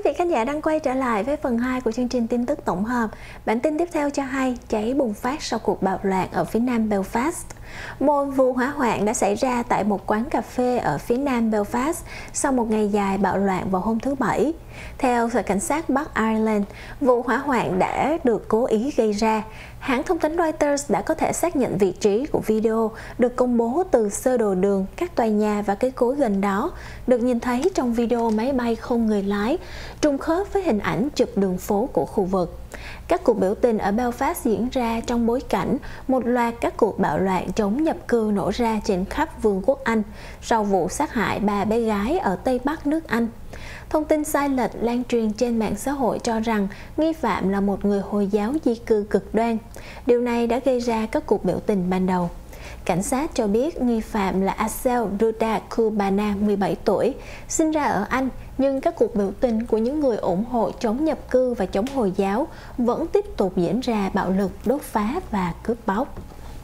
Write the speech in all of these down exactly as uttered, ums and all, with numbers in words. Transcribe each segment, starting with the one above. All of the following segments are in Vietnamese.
vị khán giả đang quay trở lại với phần hai của chương trình tin tức tổng hợp. Bản tin tiếp theo cho hay cháy bùng phát sau cuộc bạo loạn ở phía nam Belfast. Một vụ hỏa hoạn đã xảy ra tại một quán cà phê ở phía nam Belfast sau một ngày dài bạo loạn vào hôm thứ Bảy. Theo Sở Cảnh sát Bắc Ireland, vụ hỏa hoạn đã được cố ý gây ra. Hãng thông tấn Reuters đã có thể xác nhận vị trí của video được công bố từ sơ đồ đường, các tòa nhà và cây cối gần đó, được nhìn thấy trong video máy bay không người lái, trùng khớp với hình ảnh chụp đường phố của khu vực. Các cuộc biểu tình ở Belfast diễn ra trong bối cảnh một loạt các cuộc bạo loạn chống nhập cư nổ ra trên khắp Vương quốc Anh sau vụ sát hại ba bé gái ở Tây Bắc nước Anh. Thông tin sai lệch lan truyền trên mạng xã hội cho rằng nghi phạm là một người Hồi giáo di cư cực đoan. Điều này đã gây ra các cuộc biểu tình ban đầu. Cảnh sát cho biết nghi phạm là Asel Ruda Kubana, mười bảy tuổi, sinh ra ở Anh, nhưng các cuộc biểu tình của những người ủng hộ chống nhập cư và chống Hồi giáo vẫn tiếp tục diễn ra bạo lực, đốt phá và cướp bóc.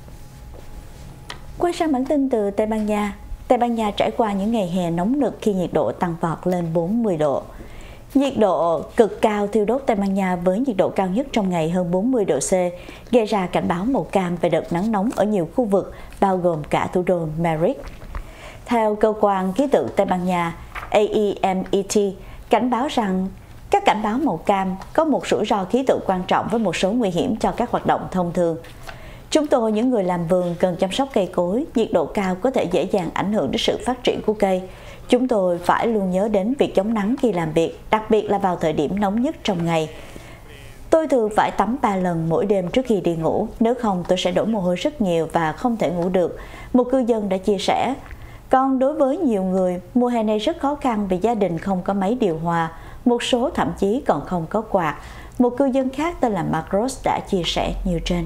Quay sang bản tin từ Tây Ban Nha. Tây Ban Nha trải qua những ngày hè nóng nực khi nhiệt độ tăng vọt lên bốn mươi độ. Nhiệt độ cực cao thiêu đốt Tây Ban Nha với nhiệt độ cao nhất trong ngày hơn bốn mươi độ C, gây ra cảnh báo màu cam về đợt nắng nóng ở nhiều khu vực, bao gồm cả thủ đô Madrid. Theo cơ quan khí tượng Tây Ban Nha A E M E T, cảnh báo rằng các cảnh báo màu cam có một rủi ro khí tượng quan trọng với một số nguy hiểm cho các hoạt động thông thường. Chúng tôi, những người làm vườn, cần chăm sóc cây cối. Nhiệt độ cao có thể dễ dàng ảnh hưởng đến sự phát triển của cây. Chúng tôi phải luôn nhớ đến việc chống nắng khi làm việc, đặc biệt là vào thời điểm nóng nhất trong ngày. Tôi thường phải tắm ba lần mỗi đêm trước khi đi ngủ, nếu không tôi sẽ đổ mồ hôi rất nhiều và không thể ngủ được, một cư dân đã chia sẻ. Còn đối với nhiều người, mùa hè này rất khó khăn vì gia đình không có máy điều hòa, một số thậm chí còn không có quạt. Một cư dân khác tên là Marcos đã chia sẻ như trên.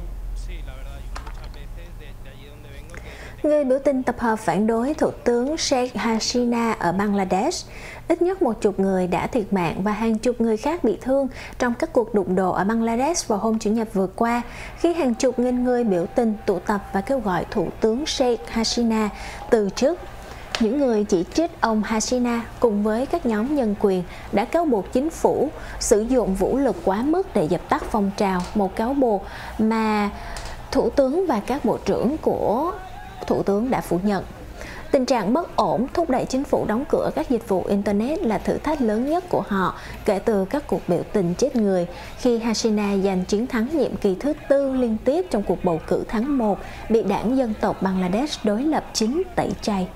Người biểu tình tập hợp phản đối Thủ tướng Sheikh Hasina ở Bangladesh. Ít nhất một chục người đã thiệt mạng và hàng chục người khác bị thương trong các cuộc đụng độ ở Bangladesh vào hôm Chủ nhật vừa qua, khi hàng chục nghìn người biểu tình tụ tập và kêu gọi Thủ tướng Sheikh Hasina từ chức. Những người chỉ trích ông Hasina cùng với các nhóm nhân quyền đã cáo buộc chính phủ sử dụng vũ lực quá mức để dập tắt phong trào, một cáo buộc mà Thủ tướng và các bộ trưởng của Thủ tướng đã phủ nhận. Tình trạng bất ổn thúc đẩy chính phủ đóng cửa các dịch vụ Internet là thử thách lớn nhất của họ kể từ các cuộc biểu tình chết người khi Hasina giành chiến thắng nhiệm kỳ thứ tư liên tiếp trong cuộc bầu cử tháng một, bị đảng dân tộc Bangladesh đối lập chính tẩy chay.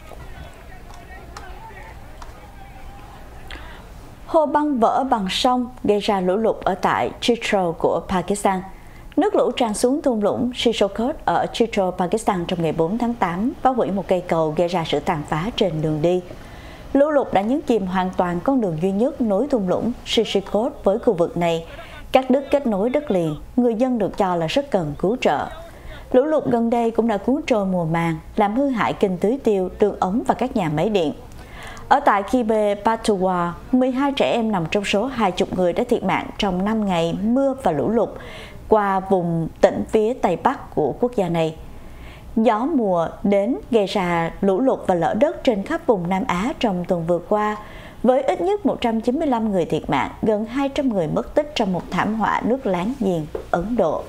Hồ băng vỡ bằng sông gây ra lũ lụt ở tại Chitral của Pakistan. Nước lũ tràn xuống thung lũng Shishokot ở Chitral, Pakistan trong ngày bốn tháng tám, phá hủy một cây cầu gây ra sự tàn phá trên đường đi. Lũ lụt đã nhấn chìm hoàn toàn con đường duy nhất nối thung lũng Shishokot với khu vực này, cắt đứt kết nối đất liền. Người dân được cho là rất cần cứu trợ. Lũ lụt gần đây cũng đã cuốn trôi mùa màng, làm hư hại kênh tưới tiêu, đường ống và các nhà máy điện. Ở tại Khyber Pakhtunkhwa, mười hai trẻ em nằm trong số hai mươi người đã thiệt mạng trong năm ngày mưa và lũ lụt qua vùng tỉnh phía Tây Bắc của quốc gia này. Gió mùa đến gây ra lũ lụt và lở đất trên khắp vùng Nam Á trong tuần vừa qua, với ít nhất một trăm chín mươi lăm người thiệt mạng, gần hai trăm người mất tích trong một thảm họa nước láng giềng Ấn Độ.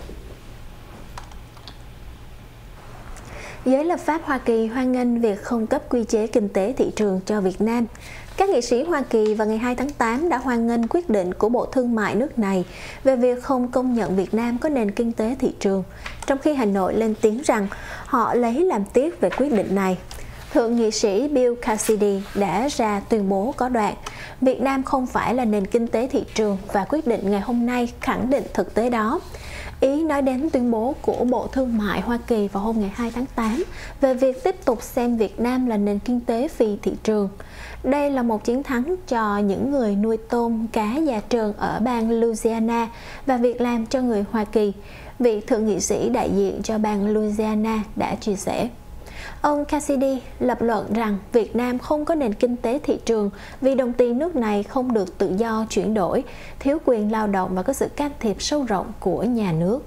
Giới lập pháp Hoa Kỳ hoan nghênh việc không cấp quy chế kinh tế thị trường cho Việt Nam. Các nghị sĩ Hoa Kỳ vào ngày hai tháng tám đã hoan nghênh quyết định của Bộ Thương mại nước này về việc không công nhận Việt Nam có nền kinh tế thị trường, trong khi Hà Nội lên tiếng rằng họ lấy làm tiếc về quyết định này. Thượng nghị sĩ Bill Cassidy đã ra tuyên bố có đoạn Việt Nam không phải là nền kinh tế thị trường và quyết định ngày hôm nay khẳng định thực tế đó. Ý nói đến tuyên bố của Bộ Thương mại Hoa Kỳ vào hôm ngày hai tháng tám về việc tiếp tục xem Việt Nam là nền kinh tế phi thị trường. Đây là một chiến thắng cho những người nuôi tôm cá già trơn ở bang Louisiana và việc làm cho người Hoa Kỳ, vị thượng nghị sĩ đại diện cho bang Louisiana đã chia sẻ. Ông Cassidy lập luận rằng Việt Nam không có nền kinh tế thị trường vì đồng tiền nước này không được tự do chuyển đổi, thiếu quyền lao động và có sự can thiệp sâu rộng của nhà nước.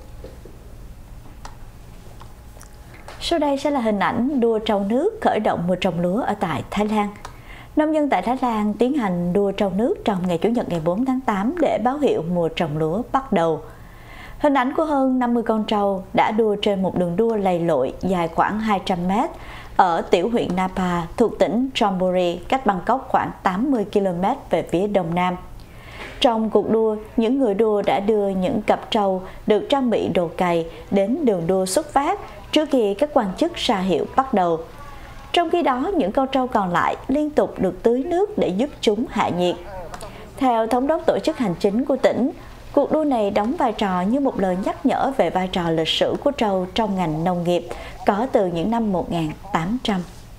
Sau đây sẽ là hình ảnh đua trâu nước khởi động mùa trồng lúa ở tại Thái Lan. Nông dân tại Thái Lan tiến hành đua trâu nước trong ngày Chủ nhật ngày bốn tháng tám để báo hiệu mùa trồng lúa bắt đầu. Hình ảnh của hơn năm mươi con trâu đã đua trên một đường đua lầy lội dài khoảng hai trăm mét ở tiểu huyện Napa thuộc tỉnh Chonburi, cách Bangkok khoảng tám mươi ki lô mét về phía đông nam. Trong cuộc đua, những người đua đã đưa những cặp trâu được trang bị đồ cày đến đường đua xuất phát trước khi các quan chức ra hiệu bắt đầu. Trong khi đó, những con trâu còn lại liên tục được tưới nước để giúp chúng hạ nhiệt. Theo thống đốc tổ chức hành chính của tỉnh, cuộc đua này đóng vai trò như một lời nhắc nhở về vai trò lịch sử của trâu trong ngành nông nghiệp có từ những năm một nghìn tám trăm.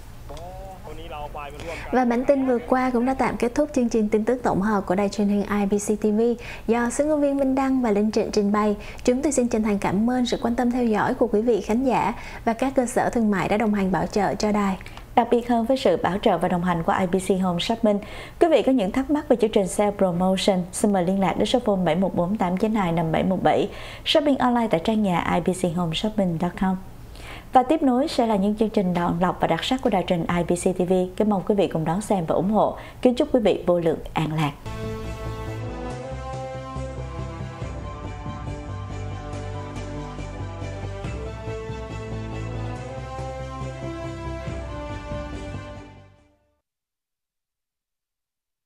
Và bản tin vừa qua cũng đã tạm kết thúc chương trình tin tức tổng hợp của đài truyền hình i bê xê ti vi do sự ngôn viên Minh Đăng và Linh Trịnh trình bày. Chúng tôi xin chân thành cảm ơn sự quan tâm theo dõi của quý vị khán giả và các cơ sở thương mại đã đồng hành bảo trợ cho đài. Đặc biệt hơn với sự bảo trợ và đồng hành của i bê xê Home Shopping, quý vị có những thắc mắc về chương trình Sale Promotion, xin mời liên lạc đến số phone bảy một bốn tám chín hai năm bảy một bảy, shopping online tại trang nhà i bê xê home shopping chấm com. Và tiếp nối sẽ là những chương trình chọn lọc và đặc sắc của đài truyền i bê xê ti vi. Kính mong quý vị cùng đón xem và ủng hộ. Kính chúc quý vị vô lượng an lạc.